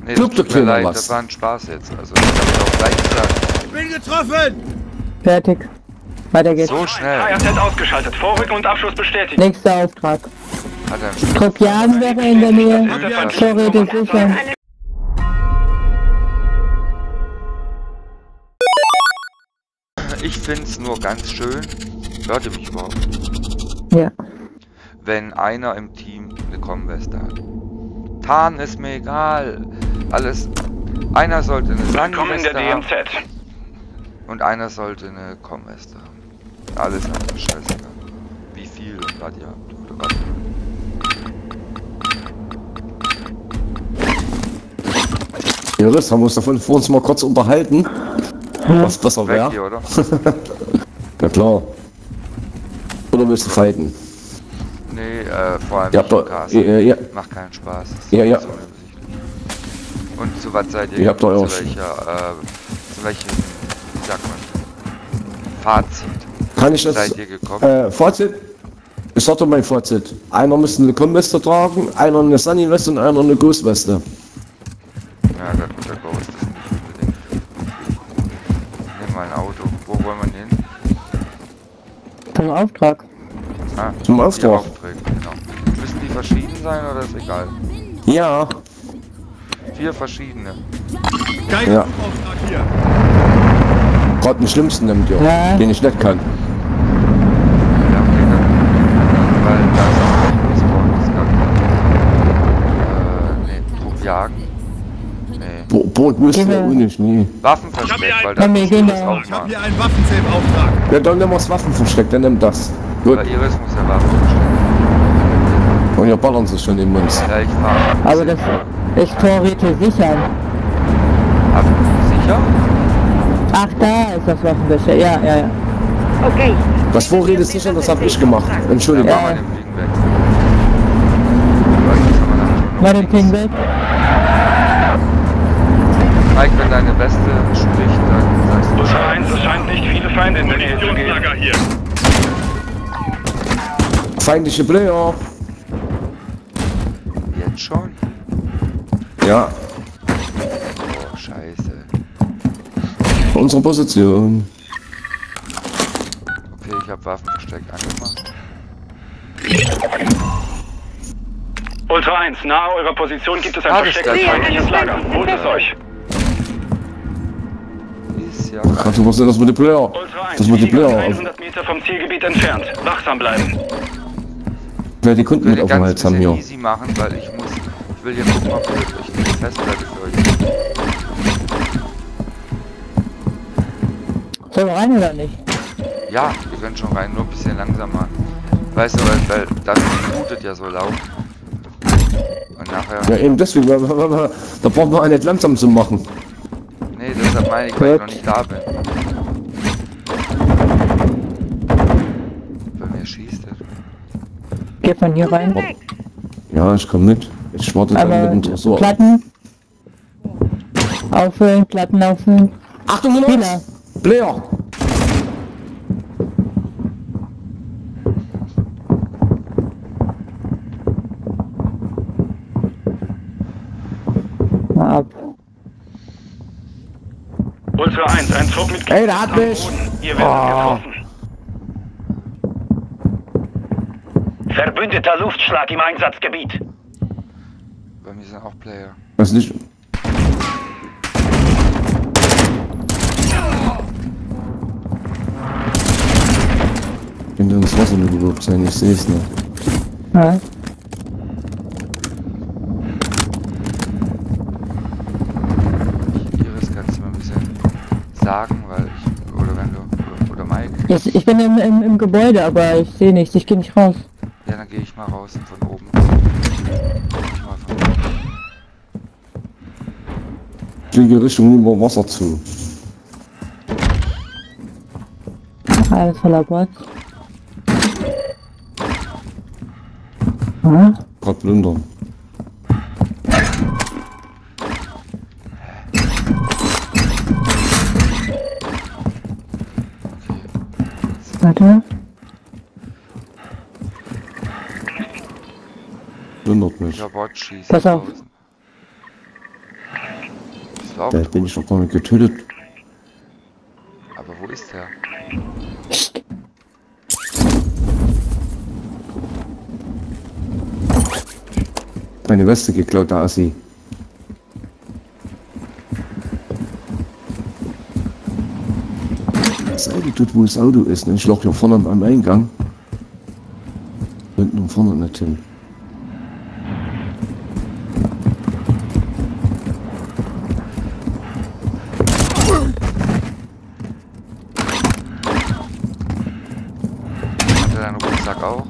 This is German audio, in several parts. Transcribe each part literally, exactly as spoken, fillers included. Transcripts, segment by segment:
Nee, das tut mir leid, das war ein Spaß jetzt. Also, das hab ich auch gleich gesagt. Ich bin getroffen! Fertig. Weiter geht's. So schnell. K Z ausgeschaltet. Vorrücken und Abschluss bestätigt. Nächster Auftrag. Hat er einen Tropian wäre in der Nähe. Vorräte sichern. Ich find's nur ganz schön, hört ihr mich überhaupt? Ja. Wenn einer im Team eine Kommweste hat. Tarn ist mir egal. Alles. Einer sollte eine Sandweste haben. Und einer sollte eine Kommweste haben. Alles andere scheißegal. Wie viel und was ihr habt. Oder was. Iris, haben wir uns davon vor uns mal kurz unterhalten, was besser wäre. Oder? Ja klar. Oder willst du fighten? Nee, äh, vor allem Ja, nicht doch, im Cast. ja, ja. Macht keinen Spaß. Das ist Ja, ja. so unübersichtlich. Und zu was seid ihr? Ihr habt doch auch zu schon. welcher, äh, zu welchem, wie sagt man, Fazit Kann ich das? seid ihr gekommen? Äh, Fazit? Ich sag mein Fazit. Einer müsste eine Kommweste tragen, einer eine Sunny-Weste und einer eine Ghost-Weste. Ja, der gute Ghost ist nicht unbedingt. Nimm mal ein Auto. Wo wollen wir hin? Zum Auftrag. Ah, Zum vier Auftrag. Aufträge, genau. Müssen die verschieden sein oder ist egal? Ja. Vier verschiedene. Kein Ja. Auftrag hier. Gerade den schlimmsten nimmt ihr, Ja. den ich nicht kann. Ja, okay, dann. Weil das ist Spawn, das kann. Äh, nee, Trupp jagen. Nee. Bo Boot müssen wir Genau. auch nicht, nee. Waffenversteck, weil Komm, das wir ist gehen das da. auch Ich hab mal. hier einen Waffensafe-Auftrag. Ja, dann nehmen wir das Waffenversteck, dann nimm das. Gut. Bei Iris muss ja Waffenversteck. Und ihr ballern sich schon in uns. Ja, ich fahr. Aber das ist Vorräte sichern. Hab sicher? Ach, da ist das Waffenbesteck. Ja, ja, ja. Okay. Das Vorräte sichern, das habe ich gemacht. Ja, Entschuldigung. mach mal den Fliegen weg. Weil das haben wir dann schon Mal noch den Ping weg. Mike, wenn deine Beste spricht, dann sagst du Ultra eins, es scheint nicht viele Feinde in der Nähe zu geben. Hier. Feindliche Player. jetzt schon? Ja, Oh, scheiße. unsere Position. Okay, ich habe Waffenversteck angemacht. Ultra eins, nahe eurer Position gibt es ein Ah, das verstecktes ist feindliches Lager. Holt es euch. Ist ja Kannst du was sehen, das mit den Player? Ultra eins, Das mit den Flieger Player. hundert Meter vom Zielgebiet entfernt. Wachsam bleiben. Wer die Kunden Ich mit will auf den dem ganz Hals haben bisschen hier. easy machen, weil ich muss. Ich will hier gucken, ob ich eine Festplatte für euch. Sollen wir rein oder nicht? Ja, wir können schon rein, nur ein bisschen langsamer. Weißt du, weil, weil das blutet ja so laut. Und nachher. Ja, eben deswegen, weil- weil- weil- da braucht man einen nicht langsam zu machen. Nee, deshalb meine ich, weil ich noch nicht da bin. Bei mir schießt er. Geht von hier rein. Ja, ich komm mit. Ich warte dann mit Aber dem Tresor. Platten. Auffüllen, Platten auffüllen. Achtung, Fehler. Player! Mal ab. Ultra eins, ein Trupp mit Ey, der hat am mich! Boden. Ihr werdet Oh. getroffen. Verbündeter Luftschlag im Einsatzgebiet. Bei mir sind auch Player. Was nicht? Könnte ins Wasser gelobt sein, ich sehe es nicht. Ja. Iris, kannst du mal ein bisschen sagen, weil ich. Oder wenn du. Oder, oder Mike. Ich, ich bin im, im, im Gebäude, aber ich sehe nichts. Ich gehe nicht raus. Ja, dann gehe ich mal raus von oben. Ich mal von oben. Ich fliege Richtung über Wasser zu. Alles voller Bots. Hm? Grad plündern. Warte. Plündert mich. Der Bot schießt. Pass auf. draußen. Bist du auch Da tot? bin ich doch gar nicht getötet. Aber wo ist der? Meine Weste geklaut, da ist sie. Das Auto tut, wo das Auto ist. Ne? Ich lag hier vorne am Eingang. Hinten und vorne nicht hin. Hat er deinen Rucksack auch?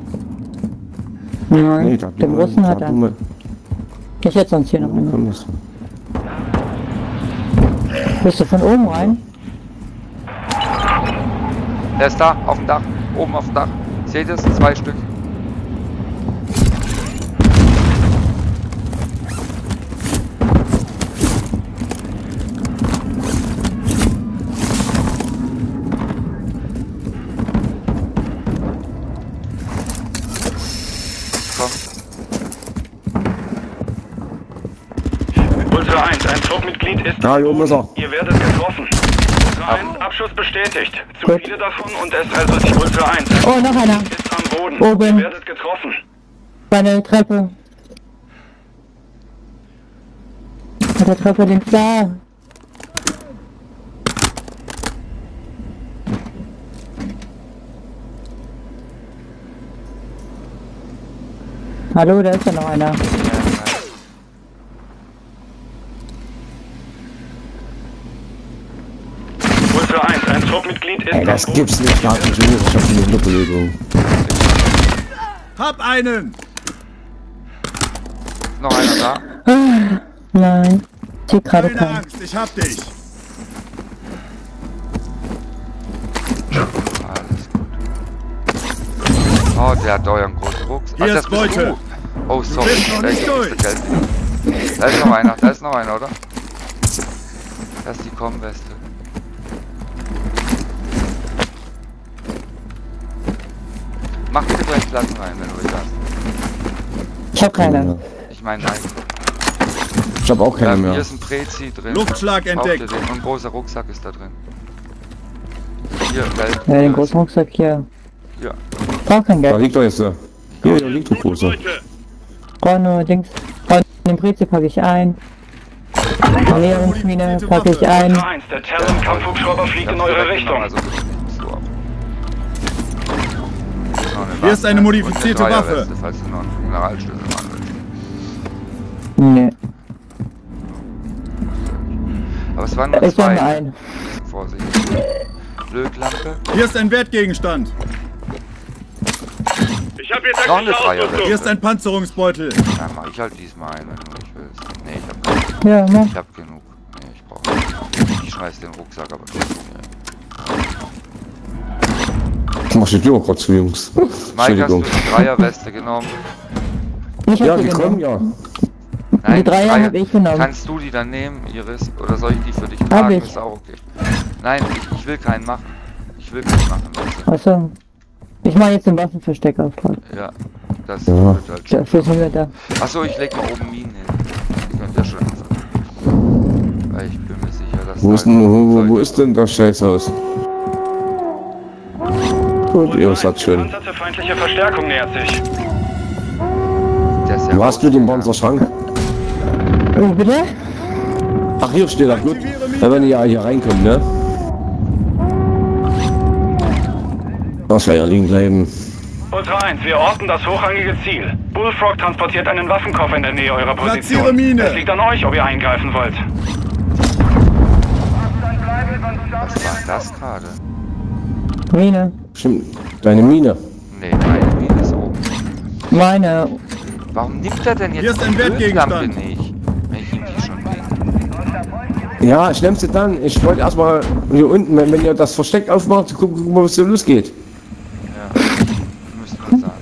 Nein, Nee, da den Russen hat er. Ich hätte sonst hier noch einen. Bist du von oben rein? Der ist da, auf dem Dach, oben auf dem Dach. Seht ihr es? Zwei Stück. Komm. Ultra eins, ein Truppmitglied ist... Ja, hier oben ist er. Ihr werdet getroffen. Ultra eins, Abschuss bestätigt. Zu Gut. viele davon und es also die Ultra eins. Oh, noch einer. Ist am Boden. Oben. Ihr werdet getroffen. Bei der Treppe. Bei der Treppe links da. Hallo, da ist ja noch einer. Ultra eins, ein Truppmitglied ist Ey, das am Boden. gibt's nicht. Ich hab ich hab eine Belegung. Hab einen! Ist noch einer da? Ah, nein. Ich sehe gerade Keine keinen. Angst, ich hab dich! Alles gut. Oh, der hat euren großen Rucksack. Hier Ach, ist das bist Beute. du. Oh, sorry. bist noch Da nicht ist durch. das Geld. Da ist noch einer, da ist noch einer, oder? Das ist die Kommweste. Mach bitte gleich Platz rein, wenn du willst. Ich hab keine. Ich meine, nein. Ich hab auch keine Ähm, mehr. hier ist ein Prezi drin. Luftschlag Braucht ihr entdeckt. den? Und ein großer Rucksack ist da drin. Hier, Geld. Ja, den großen Rucksack hier. Hier. Ich brauch kein Da Geld. liegt doch jetzt der. Hier, da liegt der große. Brauch nur Dings. Brauch den Prezi packe ich ein. Ernährungsmine packe ich ein. Ultra eins, der Talon-Kampfhubschrauber fliegt in eure Richtung. Also, so ab. Hier ist eine modifizierte und eine Waffe. Dreierweste, falls du noch einen Generalschlüssel machen willst. Nee. Aber es waren nur Ich zwei. sammle ein. Vorsicht. Lötlampe. Hier ist ein Wertgegenstand! Ich habe hier Noch eine taktische Dreierweste. Hier ist ein Panzerungsbeutel! Ja, mach ich halt diesmal ein, wenn du nicht willst. Nee, ich hab genug. Ja, mach. Ich hab genug. Nee, ich brauch nicht. Ich schmeiß den Rucksack, aber nicht. Ich mach die Tür gerade zu, Jungs. Mike, hast du Entschuldigung. die Dreierweste genommen? Ich hab Ja, die die kommen genommen. ja. Nein, Die Dreier hab ich genommen. Kannst du die dann nehmen, Iris? Oder soll ich die für dich Hab tragen? ich. Ist auch okay. Nein, ich, ich will keinen machen. Ich will keinen machen. Weißt Achso. Ich mache jetzt den Waffenversteck auf. du? Ja, das Ja. wird halt schon. Dafür sind wir da. Achso, ich leg mal oben Minen hin. Die könnt ihr schon einfach. Weil ich bin mir sicher, dass Wo ist, da- denn, wo, wo ist denn das Scheißhaus? Gut, ihr seid schön. Gepanzerte feindliche Verstärkung nähert sich. Der ist ja Wo hast du den rausgegangen. Panzerschrank? Wie bitte? Ach, hier steht er, gut. Da werden die ja hier reinkommen, ne? Das wäre ja liegen bleiben. Ultra eins, wir orten das hochrangige Ziel. Bullfrog transportiert einen Waffenkoffer in der Nähe eurer Platziere Position. Mine. Es liegt an euch, ob ihr eingreifen wollt. Was war das gerade? Mine. Stimmt, deine Mine. Nee, meine Mine ist oben. Meine. Warum nimmt er denn jetzt Hier ist ein die Lötlampe Wertgegenstand. nicht? Wenn ich ihm die schon bringe. Ja, ich nehme sie dann. Ich wollte erstmal hier unten, wenn, wenn ihr das Versteck aufmacht, gucken, gucken was hier losgeht. Ja, müsste man sagen.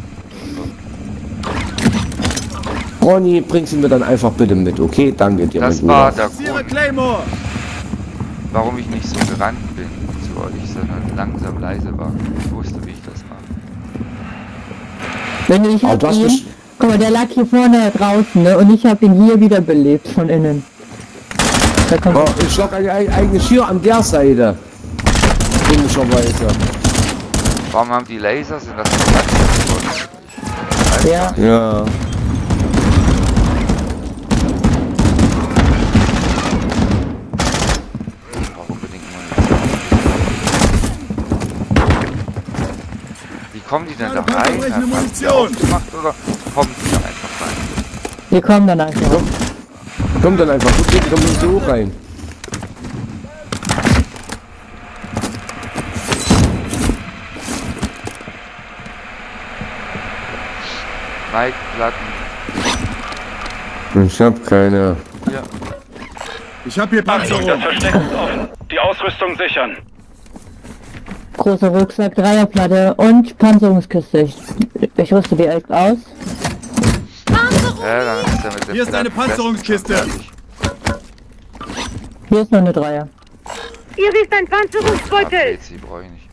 Ronny, bring sie mir dann einfach bitte mit, okay? Danke dir, Das mein war Bruder. der Platziere Grund, Claymore! warum ich nicht so gerannt bin zu euch, sondern langsam leise war. Ich wusste, wie ich das mache. Wenn ich Aber hab du hast ihn, mich- guck mal, der lag hier vorne draußen, ne? Und ich habe ihn hier wieder belebt von innen. Da kommt Oh, ich schlag eigentlich hier an der Seite. Komischerweise. Warum haben die Laser? Sind das die ja. Ja. Warum bedingt Munition? Wie kommen die denn da rein? Hat man die aufgemacht oder kommen die da einfach rein? Wir kommen dann einfach. Komm dann einfach, du kriegst komm so hoch rein. Mike, Platten. Ich hab keine. Ja. Ich hab hier Achtung, Panzerung. das Versteck ist offen. Die Ausrüstung sichern. Großer Rucksack, Dreierplatte und Panzerungskiste. Ich, ich rüste die elf aus. Ja, dann ist er mit dem Hier ist eine Platten Panzerungskiste. besten fertig. Hier ist noch eine Dreier. Hier ist ein Ah, Panzerungsbeutel. sie brauche ich nicht.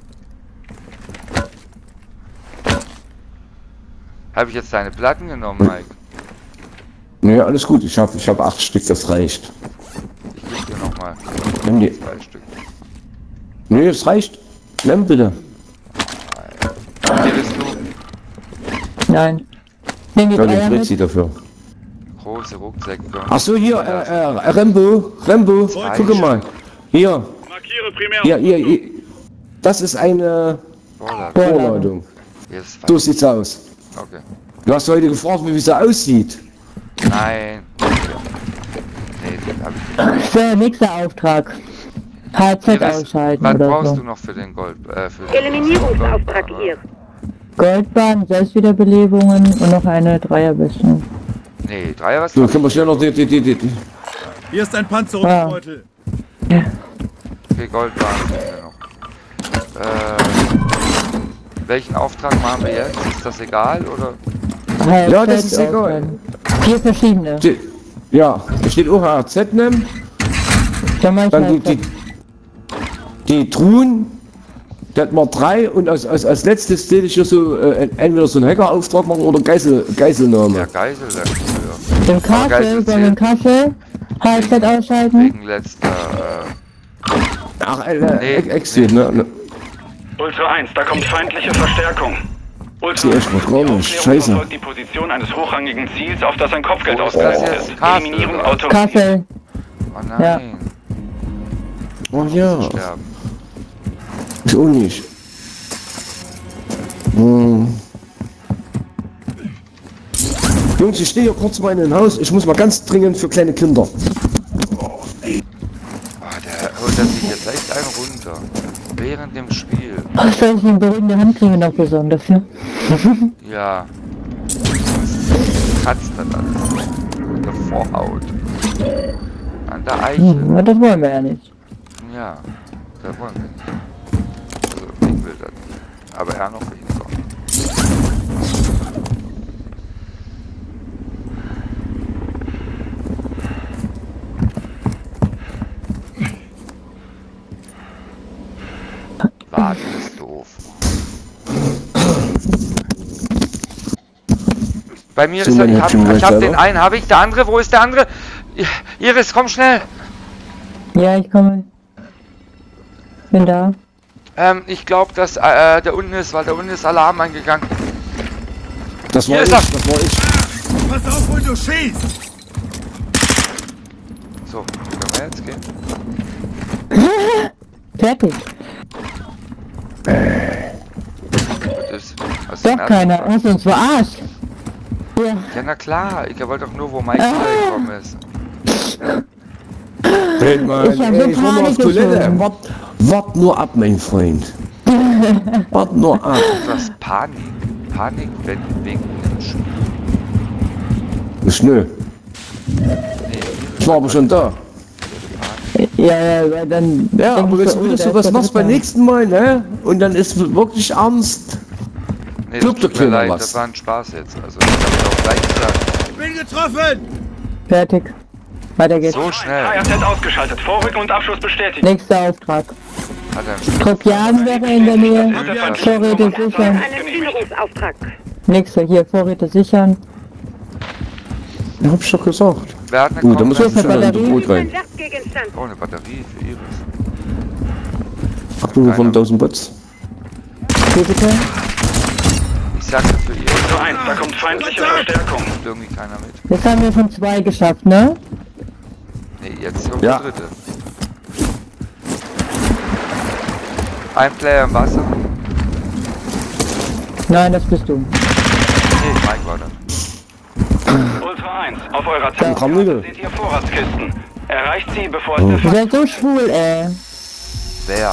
Habe ich jetzt deine Platten genommen, Mike? Nee, alles gut, ich hab, ich hab acht Stück, das reicht. Ich gebe dir nochmal Nimm die. zwei Stück. Nee, das reicht. Nimm bitte. Hier bist du. Nein. Nehmen die Ja, den Dreier Fritzi mit. dafür. Große Rucksäcke. Ach so, hier, äh, äh, Rembo, Rembo, guck mal. Hier, Markiere primär. hier, hier, hier. Das ist eine Vorlage. Vorladung. Hier ist So falsch. sieht's aus. Okay. Du hast heute gefragt, wie sie aussieht. Nein. Nee, den hab ich nicht. So, nächster Auftrag. H Z Hier ist- ausschalten Was oder brauchst so. du noch für den Gold? Äh, für den Eliminierungsauftrag Goldbahn, hier. Goldbahn, Selbstwiederbelebungen und noch eine Dreierbüstung. Nee, Dreier was? So, können wir schnell noch die, die, die, die. die. Hier ist ein Panzerungsbeutel. Okay, Goldbahn sind wir noch. Äh, welchen Auftrag machen wir jetzt? Ist das egal oder? H Z Ja, das ist egal. ausschalten. Vier verschiedene. die ja, da steht auch H Z nehmen. Dann mach ich Dann die, halt die, die Truhen. Das hat man drei und als, als, als letztes sehe ich hier so äh, entweder so einen Hackerauftrag machen oder Geisel, Geiselnahme. Ja, Geisel wäre früher. den Aber Kassel, Geisel bei den Kassel. H Z ausschalten. Wegen letzter. Äh, Ach, äh, Nee, äh, Exit, ne? ne. Ultra eins, da kommt feindliche Verstärkung. Ultra Sie echt mal die gar nicht, Aufklärung scheiße. verfolgt die Position eines hochrangigen Ziels, auf das ein Kopfgeld Wo ist ausgesetzt das ist. jetzt? Kassel, Eliminierung oder? autorisiert. Kassel. oh nein. Oh ja, Sterben. ich auch nicht. Hm. Jungs, ich stehe hier kurz mal in ein Haus. Ich muss mal ganz dringend für kleine Kinder. Oh, der holt das sich jetzt echt einen runter. Während dem Spiel. Ach, soll ich eine beruhigende Handcreme noch besorgen dafür? Ja. Kratzt das alles. Mit der Vorhaut. An der Eichel. Hm, na, das wollen wir ja nicht. Ja. Da wollen wir nicht. Also, ich will das nicht. Aber er noch weniger. Warten ist doof. Bei mir So, ist er, mein ich hab, Häppchen ich hab gleich den selber. einen, habe ich, der andere, wo ist der andere? Iris, komm schnell! Ja, ich komme. Bin da. Ähm, ich glaube, dass äh, der unten ist, weil der unten ist Alarm eingegangen. Das war Hier ich, ist er. das war ich. Pass auf, wo du schießt! So, können wir jetzt gehen? Fertig. Das ist, hast du den Doch ersten keiner. Tag? Hast du uns verarscht? Ja. Ja, na klar. Ich wollte doch nur, wo Mike Ah. gekommen ist. Hey, Mann, Ich hab ey, so ich war mal auf Panik Toilette. geschoben. Wart, wart nur ab, mein Freund. Wart nur ab. Du hast Panik. Panik wenn, wegen dem Spiel. Ist nö. Nee, Ich war aber schon da. Ja, ja, ja, dann. Ja, denk aber ich wenn so, du oh, wieder da sowas ist der machst beim Dritte. nächsten Mal, ne? Und dann ist es wirklich ernst. nee das Glaubt tut doch mir keiner leid, was. das war ein Spaß jetzt. Also, ich hab auch gleich gesagt. Ich bin getroffen! Fertig. Weiter geht's. So schnell H Z ausgeschaltet. Vorrücken und Abschuss bestätigt. Nächster Auftrag. hat er einen Spiel. Tropianen wäre in der Nähe. Vorräte sichern. Einen Führungsauftrag. Nächster hier, Vorräte sichern. Ja, hab ich doch gesagt. Wer hat eine Gut, dann muss Konferenz? ich schnell in das Batterie. Boot rein. Ein Jagdgegenstand. Widerstand. Oh, eine Batterie für Iris. Achtung von tausend Bots. Wie bitte? Ich sagte für Iris. Ultra eins, da kommt feindliche Verstärkung. Kommt irgendwie keiner mit. Jetzt haben wir schon zwei geschafft, ne? Nee, jetzt kommt Ja. der dritte. Ein Player im Wasser. Nein, das bist du. Nee, Mike war das. Ultra eins, auf eurer komm, Zentrale Nigel. seht ihr Vorratskisten. Erreicht sie, bevor es der Ihr Feind... seid so schwul, ey. Wer?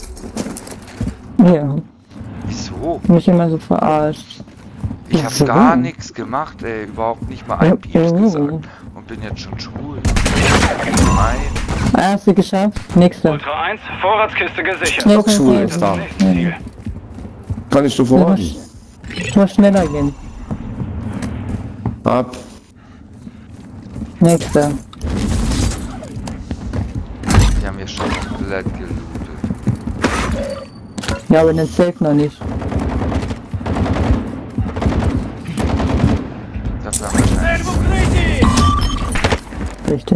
Ja, Wieso? mich immer so verarscht. Ich hab so. gar nichts gemacht, ey. Überhaupt nicht mal ein Pieps gesagt. Und bin jetzt schon schwul. Nein. Erste geschafft, nächste. Ultra eins, Vorratskiste gesichert. Schnell, Doch, schwul schnell, ist da. Nächstes Ziel. Kann ich dir schnell. verraten. Muss, muss schneller gehen. Ab. Nächste. Die haben hier schon komplett gelootet. Ja, aber den Safe noch nicht. Das haben wir wahrscheinlich. Richtig.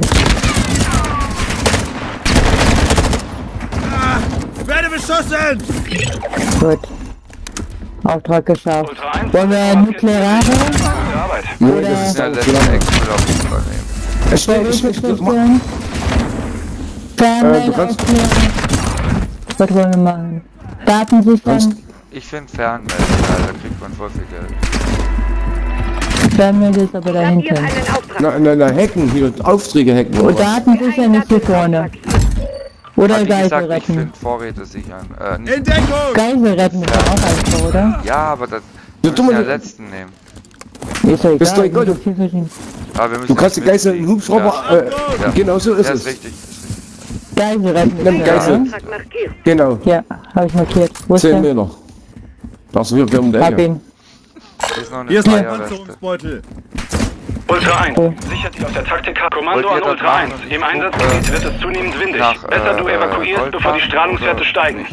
Werde beschossen! Gut. Auftrag geschafft. Ultra eins, Wollen wir nukleare? Gute Arbeit. Nee, Oder- das ist Ja, auch letzte zu lange. Excel auf jeden Fall nehmen. Ich, ich, ich, ich, mach- Fernmelder Äh, du kannst- aufklären. Was wollen wir machen? Daten sichern? Kannst- Ich finde Fernmelder, da kriegt man voll viel Geld. Fernmelder ist aber da Platziert hinten. einen Auftrag. na, na, na, hacken, hier, Aufträge hacken. Und oder was? Daten sichern ist hier vorne. Oder Wie Geisel gesagt, ich retten. finde Vorräte sichern. Äh, nicht, In Deckung! Geisel retten ist doch auch einfach, oder? ja, aber das Du wir dummer- müssen ja letzten nehmen. Ist doch egal. Ist doch egal, sind du- doch viel verschieden. Aber wir müssen Du kannst die jetzt Geißel einen mitfliegen. Hubschrauber. Äh, Ja. Genau so Ja, ist ja, es. ist richtig. Geisel retten Nimm ist Geisel. ja, Auftrag markiert. Genau. ja, habe ich markiert. Wo ist zehn der? Meter. Das ist hier um die Hab Ecke. ihn. Hier ist noch eine Hier ist noch ein Dreierweste. Panzerungsbeutel. Ultra eins, Oh. sichert die auf der Taktikkarte. Kommando Wollt an ihr Ultra das eins. machen? Im Einsatzgebiet wird es zunehmend windig. Nach, Besser du äh, evakuierst, bevor die Goldbach Strahlungswerte oder- steigen.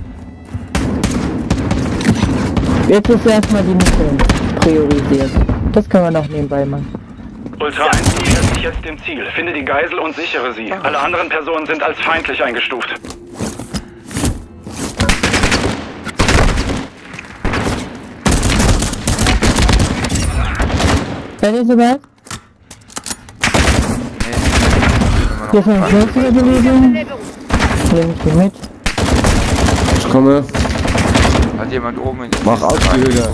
Jetzt ist erstmal die Mission priorisiert. Das können wir noch nebenbei machen. Ultra eins, du näherst dich jetzt dem Ziel. Finde die Geisel und sichere sie. Alle anderen Personen sind als feindlich eingestuft. Seid ihr soweit? Hier ist noch ein größere Bewegung. Nehme ich die mit. Ich komme. Hat jemand oben in die Mach auf die Höhe.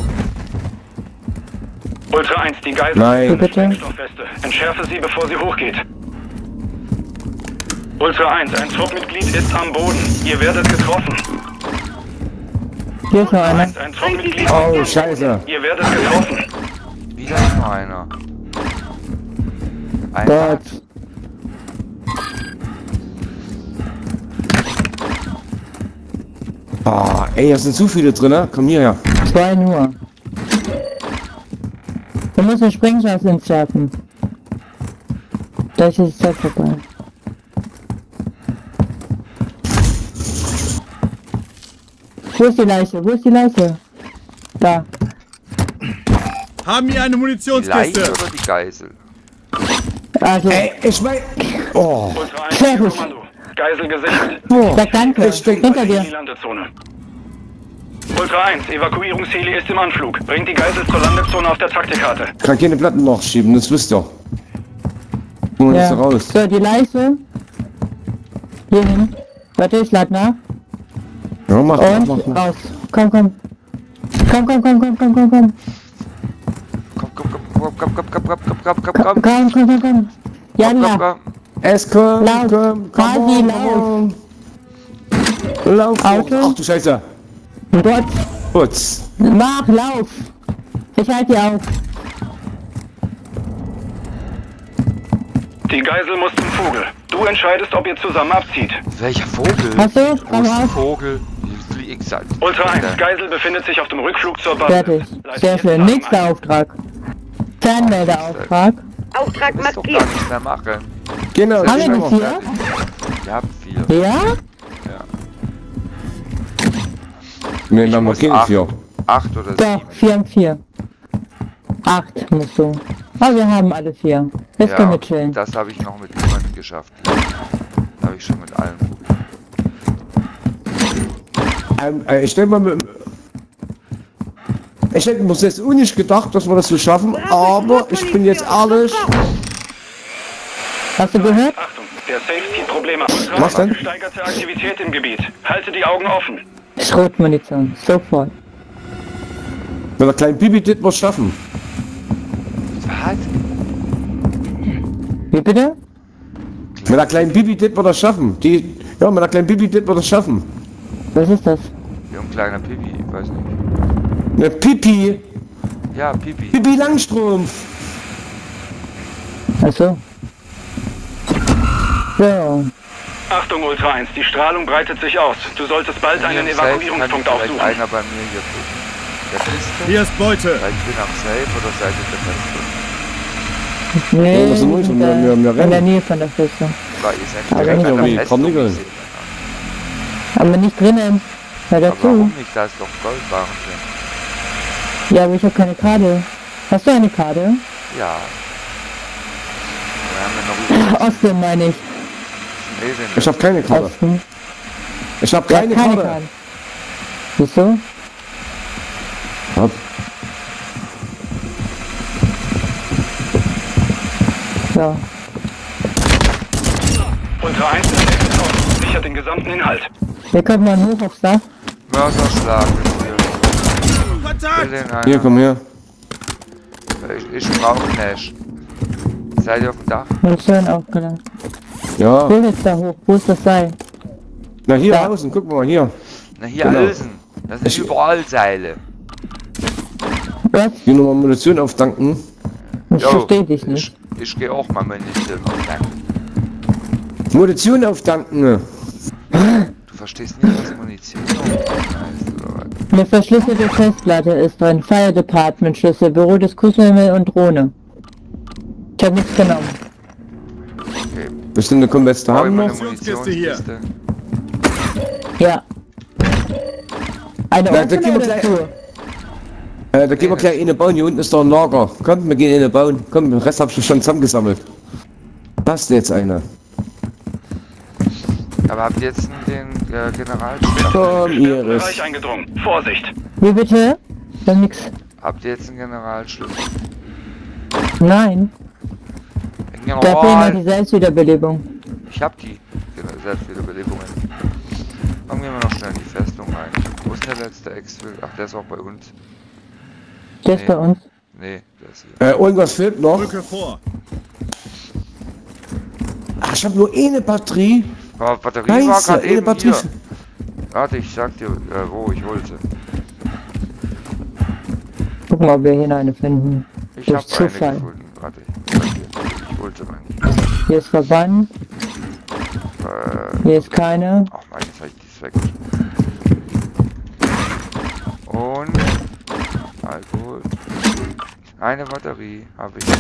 Ultra eins, die Geisel Nein. Wie bitte? Sprengstoffweste. Entschärfe sie, bevor sie hochgeht. Ultra eins, ein Truppmitglied ist am Boden. Ihr werdet getroffen. Hier ist noch einer. eins, ein Truppmitglied. Oh, scheiße. Ihr werdet getroffen. Wieder ist noch einer. Ein Gott. Ah, ey, hier sind zu viele drin, ne? Komm hierher. Zwei nur. Du musst den Sprengstoff entschärfen. Da ist jetzt Zeit vorbei. Wo ist die Leiche? Wo ist die Leiche? Da. Haben hier eine Die Leiche Munitionskiste. oder die Geisel? Also, Ey, ich mein. Oh. Ultra eins, Sehr gut. Kommando. Geisel gesichert. oh. sag danke. Ich denk- Hinter In die dir. Landezone. Ultra eins, Evakuierungsheli ist im Anflug. Bringt die Geisel zur Landezone auf der Taktikkarte. Kann keine Platten nachschieben, das wisst ihr. Holen Ja. ja. raus. So, die Leiche. Hier hin. Warte, ich lad nach. Ja, mach, Und mach, mach. raus. Komm, komm. Komm, komm, komm, komm, komm, komm, komm. Komm, komm, komm, komm, komm, komm, komm, komm, komm, komm, Komm, komm. komm, komm, komm, komm. Ja, Komm, komm, ja. komm. Es kommt, Lauf. komm, komm, Quasi komm, lauf. komm. Lauf. Auto. Ach du Scheiße. Gott. Putz. Mach, lauf. Ich halte dir auf. Die Geisel muss zum Vogel. Du entscheidest, ob ihr zusammen abzieht. Welcher Vogel? Hast du? Wo Komm ist ein auf. Vogel? Hier fliegt ich halt. Ultra eins, Geisel befindet sich auf dem Rückflug zur Basis. Fertig. Leite Sehr jetzt schön. Alarm Nächster ein. Auftrag. Fernmeldeauftrag. Auftrag Ist doch gar markiert. nichts mehr machen. Genau, Haben das wir machen noch wir. vier? Ihr habt vier. Ja? Nee, wir haben noch muss keine acht. vier. Acht oder Doch, sieben. vier und vier. Acht musst du. Aber wir haben alle vier. Jetzt können wir chillen. Das habe ich noch mit niemandem geschafft. eigentlich schon mit allem gut. Ähm, äh, ich denke mal, ich hätte mir jetzt auch nicht gedacht, dass wir das so schaffen, aber ich bin jetzt ehrlich. Hast du gehört? Achtung, der Safe-Team Probleme. Was denn? Gesteigerte Aktivität im Gebiet. Halte die Augen offen. Schrotmunition, sofort. Mit der kleinen Bibi das wir schaffen. Was? Wie bitte? Mit der kleinen Bibi das wir das schaffen. Die, ja, mit der kleinen Bibi das wir das schaffen. Was ist das? Wie ein kleiner Pipi, ich weiß nicht. Eine Pipi. Ja, Pipi. Pipi Langstrumpf. Achso. So. Achtung, Ultra eins, die Strahlung breitet sich aus. Du solltest bald einen Hier im Safe Evakuierungspunkt kann vielleicht aufsuchen. einer bei mir hier gucken. Der Piste? Hier ist Beute. Weil ich bin am Safe oder seid ihr der Feste? Nee, Ja, das sind wir wir sind schon, da wir- wir- wir in der rennen. Nähe von der Festung. Weil ihr seid Aber direkt nicht an der wie Festung, Karnickel. ich sehe das. Aber nicht drinnen. Hör Aber dazu. warum nicht? Da ist doch Goldbarren drin. Ja, aber ich habe keine Karte. Hast du eine Karte? Ja. Wir haben ja noch Osten meine ich. Schnee Ich habe keine Karte. Osten. Ich habe Ja, keine, keine Karte. Karte. Wieso? Ja. So. Ultra eins ist jetzt aus. Sichert den gesamten Inhalt. Wir kommen mal hoch aufs Dach. Mörserschlag ist hier. Will Kontakt! den einer? Hier, komm her. Ich, ich brauche Nash. Seid ihr auf dem Dach? Mission aufgeladen. Ja. Wo jetzt da hoch? Wo ist das Seil? Na hier Ja. außen, guck mal hier. Na hier Genau. Hülsen. Das sind Ich- überall Seile. Was? Hier nochmal Munition auftanken. Ich verstehe dich nicht. Ich, ich gehe auch mal Munition auftanken. Munition auftanken. Du verstehst nicht, was Munition auftanken heißt, oder was? Eine verschlüsselte Festplatte ist drin. Fire Department Schlüssel, Büro des Kusshimmel und Drohne. Ich habe nichts genommen. Okay. Bestimmte Konveste Brauche ich haben mal noch. eine Munitionskiste hier. Munitionskiste? Ja. Eine Na, da offene gehen wir oder gleich- zu? Äh, da gehen wir gleich eine bauen. Hier unten ist doch ein Lager. Kommt, wir gehen eine bauen. Komm, den Rest hab ich schon zusammengesammelt. Passt jetzt eine. Aber habt ihr jetzt den äh, Generalstab? Komm, Iris. Bereich eingedrungen. Vorsicht. Wie bitte? Wir haben nix. Habt ihr jetzt einen Generalschlüssel? Nein. Da fehlt noch General! die Selbstwiederbelebung. Ich hab die Gener- Selbstwiederbelebungen. Kommen wir mal noch schnell in die Festung rein. Wo ist der letzte Exfil? Ach, der ist auch bei uns. Der ist Nee. bei uns. Nee, der ist hier. Äh, irgendwas fehlt noch. Rücke vor. Ach, ich hab nur eine Batterie. Aber Batterie war Scheiße, gerade eine eben Batterie. hier. Warte, ich sag dir, äh, wo ich holte. Gucken wir, ob wir hier eine finden. Ich Durch hab eine Zufall. gefunden. Warte, ich sag dir. Ich holte meine. Hier ist Verband. Äh, Hier ist keine. ach mein, jetzt hab ich die weg. Und Alkohol. Eine Batterie habe ich.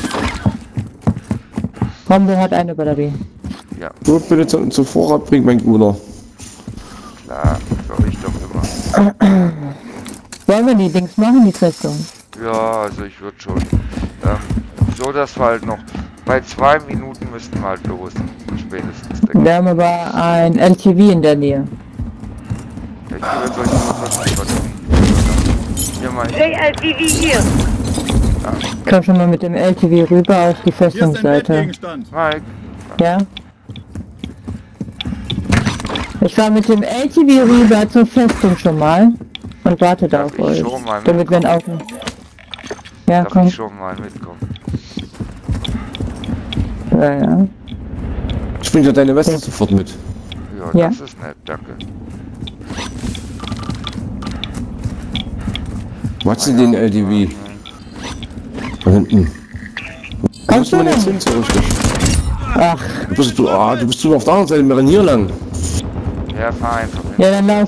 Rombo hat eine Batterie. Ja, Gut, bitte zum, zum Vorrat bringen, mein Guter. klar, soll ich doch immer. Wollen wir die Dings machen, die Festung? Ja, also ich würde schon. Ähm, so, dass wir halt noch bei zwei Minuten müssten wir halt los. Spätestens, denke Wir haben aber ein L T V in der Nähe. ich. Ich würde euch nur kurz die Batterie. Hier mal. J L T V hier. Komm schon mal mit dem L T V rüber auf die Hier ist ein Festungsseite. Wertgegenstand. Mike. Ja? Ich fahr mit dem L T V rüber zur Festung schon mal und warte da Darf auf ich euch. schon mal Damit wir ein Auto. Ja, Darf komm. ich schon mal mitkommen? Ja, ja. Ich bring dir deine Weste sofort mit. Ja, Ja. das ist nett, danke. Was denn den L D V? Da hinten. Wo Kommst ist man du jetzt denn? hin so richtig? Ach, Du bist, du, ah, du bist du auf der anderen Seite, wir rennen hier lang. Ja, fahr einfach hin. Ja, dann lauf.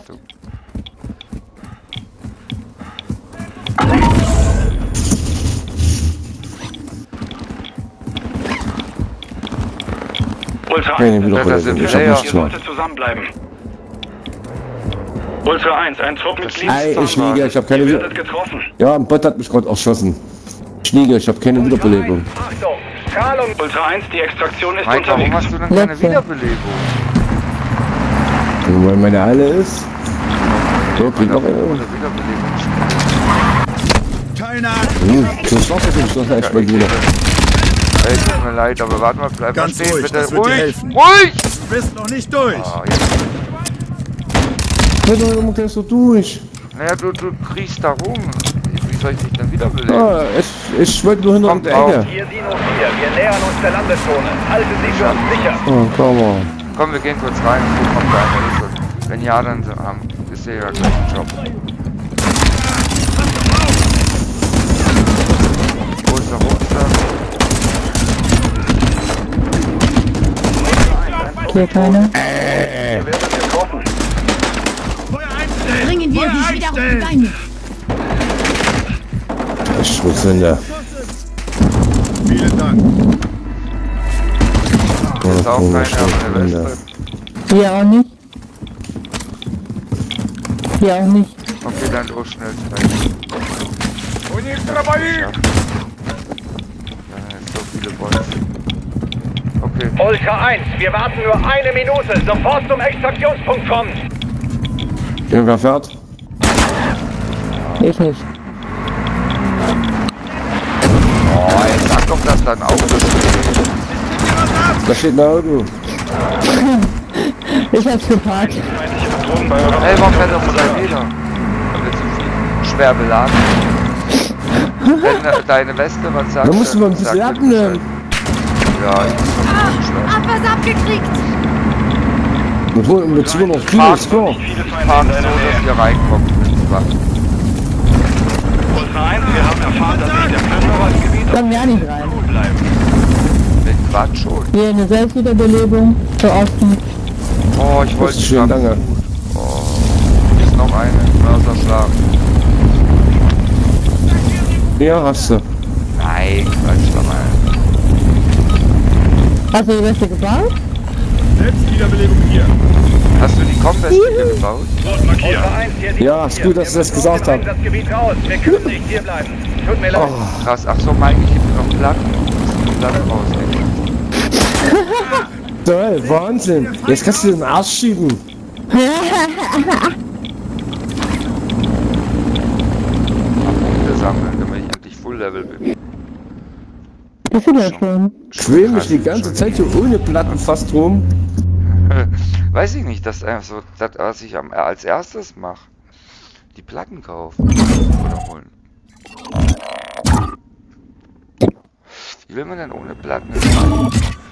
Ultra Nee, nee, eins, wieder Das runter. sind Ich hab Player. nichts ihr mehr. solltet zusammenbleiben. Ultra eins, ein Truppmitglied. Ey, ich liege, ich hab keine Ihr Wieder. werdet getroffen. Ja, ein Bot hat mich gerade erschossen. Ich liege, ich habe keine Wiederbelebung. Achtung, Strahlung. Ultra eins, die Extraktion ist Mike, warum unterwegs. hast du denn keine Letzte. Wiederbelebung? Und weil meine alle ist. So, bringt noch eine. Oder Wiederbelebung. Keine Ahnung. Hm, so schwarz ist nicht so leicht bei dir. Ey, tut mir leid, aber warte mal, bleib Ganz mal stehen, ruhig, bitte. das wird dir Ruhig! helfen. Ruhig! Du bist noch nicht durch. Ah, jetzt. Ja, dann immer gleich so durch. Naja, du, du kriechst da rum. Wie soll ich dich denn wiederbeleben? Ja, ich, ich wollte nur hinter Kommt der Ecke. Hier Sino vier, wir nähern uns der Landezone. Halten Sie für uns sicher. Oh, komm mal. Komm, wir gehen kurz rein und gucken, ob da einer ist. Und wenn ja, dann haben ist ja gleich ein Job. Wo ist der runter? Hier keine. Wir werden getroffen. Feuer einstellen. Bringen wir Feuer sie wieder auf die einstellen. Beine. Schmutzhunde. Vielen Dank. Hier ist auch keiner auf der Weste. Hier auch nicht. Hier auch nicht. Okay, dann durch schnell schnell. Ja, so viele Boys. Okay. Ultra eins, wir warten nur eine Minute. Sofort zum Extraktionspunkt kommen. Irgendwer fährt? Ich nicht. Oh, jetzt sag doch, dass da ein Auto steht. Da steht ein Auto. Ich hab's geparkt. Ey, warum fährt doch unser jeder? Haben wir zu viel? Schwer beladen. Wenn äh, deine Weste, was sagt Da musst du mal ein sag bisschen mir abnehmen. Bescheid. Ja, ich muss schon Ah, schwer. hab was abgekriegt. Mit, wo- mit zweihundert Kilo ist klar. Fahren so, dass ihr reinkommt mit dem Waffen. Ultra eins, wir haben erfahren, dass sich der Plünderer ins Gebiet Kommen wir auch nicht rein. bleiben. Mit Quatsch schon. Hier eine Selbstwiederbelebung. Für Osten. Oh, ich Das wollte ist schön, danke. Oh, hier ist noch eine. Mörserschlag. Ja, hast du. Nein, Quatsch, doch mal. Hast du die Weste gebaut? Selbstwiederbelebung hier. Hast du die Kompass hier gebaut? Ultra eins, hier die Ja, ist gut, dass du das gesagt hast. Das Gebiet raus. Wir können nicht hier bleiben. Tut mir leid. Oh, Krass, ach so, Mike, ich hab noch Platten. Die Platten rausnehmen. toll, Wahnsinn. Jetzt kannst du den Arsch schieben. Punkte sammeln, damit ich endlich Full Level bin. Das ist ja schon. Quäl mich die ganze Zeit hier ohne Platten fast rum. Weiß ich nicht, das einfach so, das, was ich am, als erstes mache. Die Platten kaufen. Oder holen. Wie will man denn ohne Platten machen?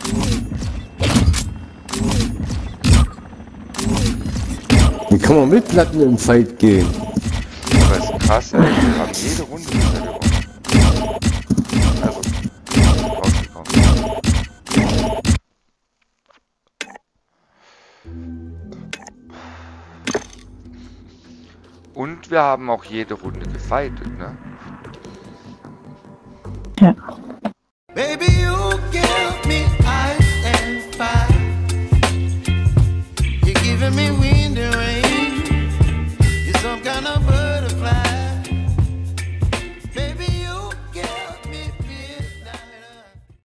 Wie kann man mit Platten im Fight gehen? Aber es ist krass, ey. Wir haben jede Runde bisher gewonnen. Also, rausgekommen. Und wir haben auch jede Runde gefightet, ne? Ja. Baby, you give me ice and fire. You're giving me wings.